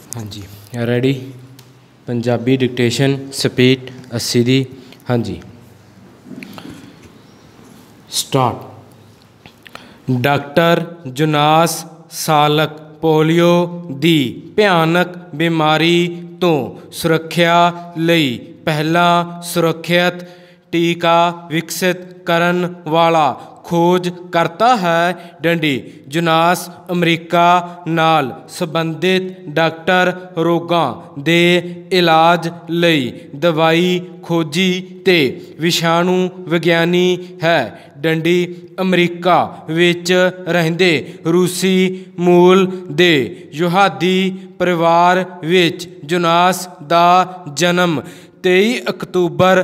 हाँ जी ready. Punjabi dictation speed 80 दी। हाँ जी start. Doctor Jonas Salk polio दी भयानक बीमारी तो सुरक्षा लई पहला सुरक्षित टीका विकसित करन वाला खोज करता है। डंडी जोनास अमरीका नाल संबंधित डॉक्टर रोगां दे इलाज लई दवाई खोजी ते विषाणु विग्यानी है। डंडी अमरीका विच रहिंदे रूसी मूल दे यहूदी परिवार विच जोनास दा जन्म 23 अक्तूबर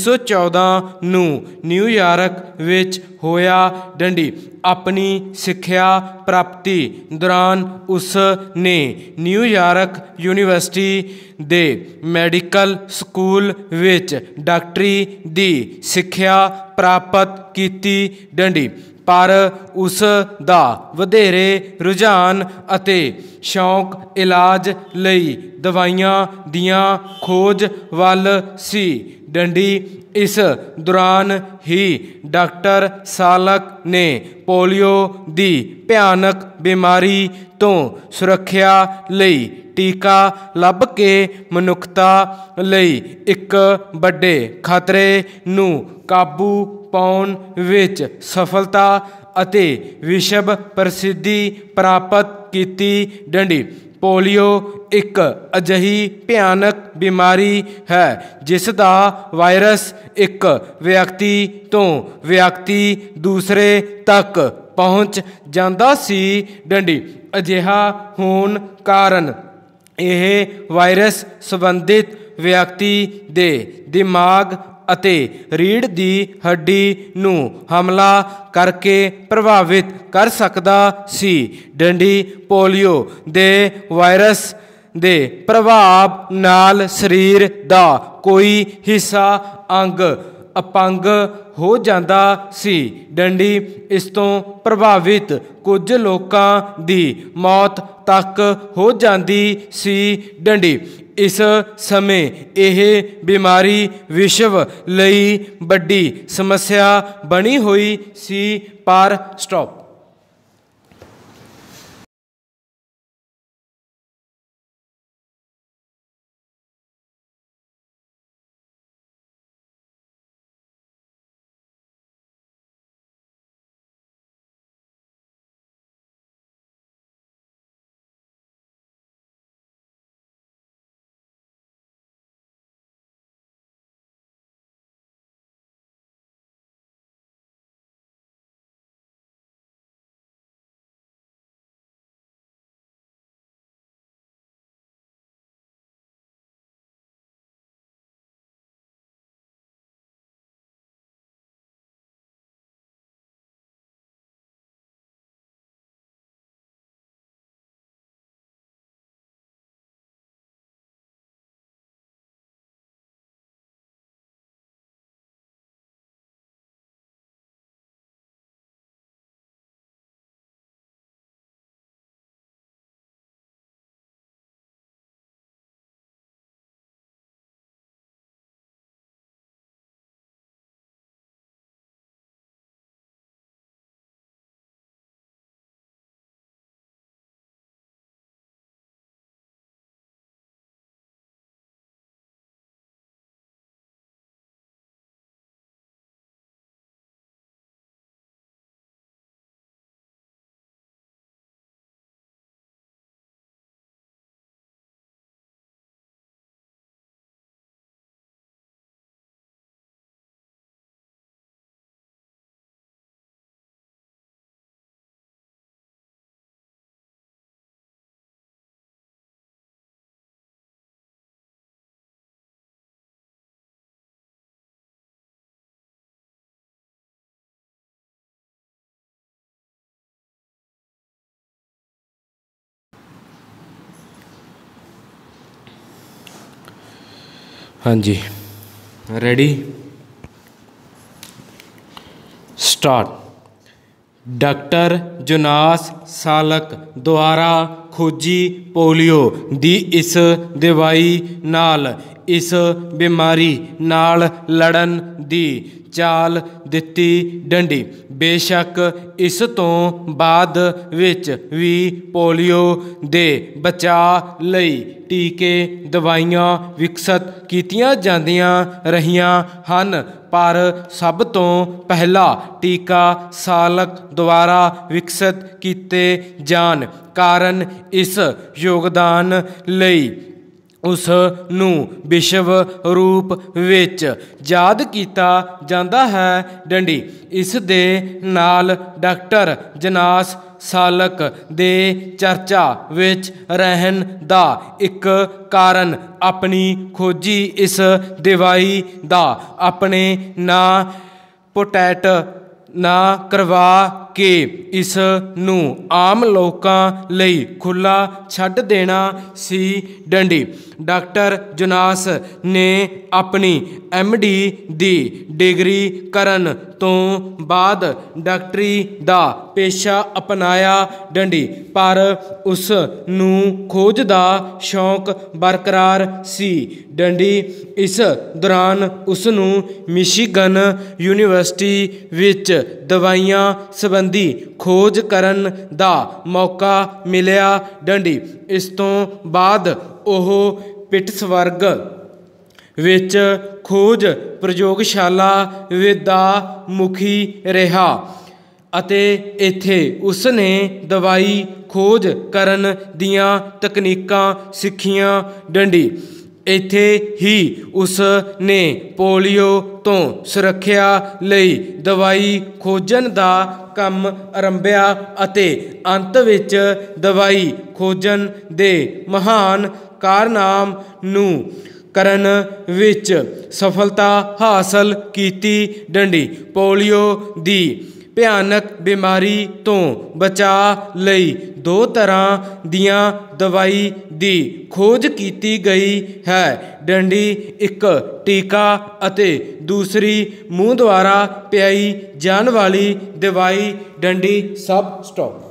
1914 नूं न्यूयॉर्क विच होया। डंडी अपनी सिक्ख्या प्राप्ति दौरान उस ने न्यूयॉर्क यूनिवर्सिटी दे मैडिकल स्कूल विच डॉक्टरी दी सिक्ख्या प्राप्त कीती। डंडी पर उस दा वधेरे रुझान अते शौक इलाज लई दवाइयां दियां खोज वल सी। डंडी इस दौरान ही डॉक्टर सालक ने पोलियो दी भयानक बीमारी तो सुरक्षा लई टीका लभ के मनुखता लई एक बड़े खतरे नूं काबू पाउण विच सफलता अते विश्व प्रसिद्धि प्राप्त कीती। डंडी पोलियो एक अजिही भयानक बीमारी है जिसदा वायरस एक व्यक्ति तो व्यक्ति दूसरे तक पहुँच जांदा सी। डंडी अजिहा होण कारण यह वायरस संबंधित व्यक्ति दे दिमाग अते रीढ़ दी हड्डी नूं हमला करके प्रभावित कर सकदा सी। डंडी पोलियो दे वायरस दे प्रभाव नाल शरीर दा कोई हिस्सा अंग अपंग हो जांदा सी। डंडी इस तों प्रभावित कुछ लोकां दी मौत तक हो जांदी सी। डंडी इस समय यह बीमारी विश्व लई बड़ी समस्या बनी हुई सी। पर स्टॉप। हाँ जी ready start. Doctor Jonas Salk ਦੁਆਰਾ ਖੋਜੀ ਪੋਲੀਓ ਦੀ ਇਸ ਦਵਾਈ ਨਾਲ ਇਸ ਬਿਮਾਰੀ ਨਾਲ ਲੜਨ ਦੀ ਚਾਲ ਦਿੱਤੀ ਡੰਡੀ। ਬੇਸ਼ੱਕ ਇਸ ਤੋਂ ਬਾਅਦ ਵਿੱਚ ਵੀ ਪੋਲੀਓ ਦੇ ਬਚਾਅ ਲਈ ਟੀਕੇ ਦਵਾਈਆਂ ਵਿਕਸਿਤ ਕੀਤੀਆਂ ਜਾਂਦੀਆਂ ਰਹੀਆਂ ਹਨ, ਪਰ ਸਭ ਤੋਂ ਪਹਿਲਾ ਟੀਕਾ ਸਾਲਕ ਦੁਆਰਾ ਵਿਕਸਿਤ ਕੀਤੇ ਜਾਣ ਕਾਰਨ ਇਸ ਯੋਗਦਾਨ ਲਈ ਉਸ ਨੂੰ ਵਿਸ਼ਵ ਰੂਪ ਵਿੱਚ ਯਾਦ ਕੀਤਾ ਜਾਂਦਾ ਹੈ ਡੰਡੀ। ਇਸ ਦੇ ਨਾਲ ਡਾਕਟਰ ਜੋਨਾਸ ਸਾਲਕ ਦੇ ਚਰਚਾ ਵਿੱਚ ਰਹਿਣ ਦਾ ਇੱਕ ਕਾਰਨ ਆਪਣੀ ਖੋਜੀ ਇਸ ਦਵਾਈ ਦਾ ਆਪਣੇ ਨਾਂ ਪੇਟੈਂਟ ਨਾ ਕਰਵਾ ਕੇ ਇਸ ਨੂੰ ਆਮ ਲੋਕਾਂ ਲਈ ਖੁੱਲ੍ਹਾ ਛੱਡ ਦੇਣਾ ਸੀ ਡੰਡੀ। ਡਾਕਟਰ ਜੋਨਾਸ ਨੇ ਆਪਣੀ MD ਦੀ ਡਿਗਰੀ ਕਰਨ ਤੋਂ ਬਾਅਦ ਡਾਕਟਰੀ ਦਾ ਪੇਸ਼ਾ ਅਪਣਾਇਆ ਡੰਡੀ, ਪਰ ਉਸ ਨੂੰ ਖੋਜ ਦਾ ਸ਼ੌਕ ਬਰਕਰਾਰ ਸੀ ਡੰਡੀ। ਇਸ ਦੌਰਾਨ ਉਸ ਨੂੰ ਮਿਸ਼ੀਗਨ ਯੂਨੀਵਰਸਿਟੀ ਵਿੱਚ ਦਵਾਈਆਂ ਸੰਬੰਧੀ ਖੋਜ ਕਰਨ ਦਾ ਮੌਕਾ ਮਿਲਿਆ ਡੰਡੀ। ਇਸ ਤੋਂ ਬਾਅਦ ਉਹ ਪਿਟਸਬਰਗ ਵਿੱਚ ਖੋਜ ਪ੍ਰਯੋਗਸ਼ਾਲਾ ਦਾ ਮੁਖੀ ਰਿਹਾ ਅਤੇ ਇੱਥੇ ਉਸ ਨੇ ਦਵਾਈ ਖੋਜ ਕਰਨ ਦੀਆਂ ਤਕਨੀਕਾਂ ਸਿੱਖੀਆਂ ਡੰਡੀ। ਇੱਥੇ ਹੀ ਉਸ ਨੇ ਪੋਲੀਓ ਤੋਂ ਸੁਰੱਖਿਆ ਲਈ ਦਵਾਈ ਖੋਜਣ ਦਾ ਕੰਮ ਆਰੰਭਿਆ ਅਤੇ ਅੰਤ ਵਿੱਚ ਦਵਾਈ ਖੋਜਣ ਦੇ ਮਹਾਨ ਕਾਰਨਾਮੇ ਨੂੰ ਕਰਨ ਵਿੱਚ ਸਫਲਤਾ ਹਾਸਲ ਕੀਤੀ ਡੰਡੀ। ਪੋਲੀਓ ਦੀ ਭਿਆਨਕ ਬਿਮਾਰੀ ਤੋਂ ਬਚਾਅ ਲਈ 2 ਤਰ੍ਹਾਂ ਦੀਆਂ ਦਵਾਈ ਦੀ ਖੋਜ ਕੀਤੀ ਗਈ ਹੈ ਡੰਡੀ। ਇੱਕ ਟੀਕਾ ਅਤੇ ਦੂਸਰੀ ਮੂੰਹ ਦੁਆਰਾ ਪਿਆਈ ਜਾਣ ਵਾਲੀ ਦਵਾਈ ਡੰਡੀ। ਸਬ ਸਟਾਪ।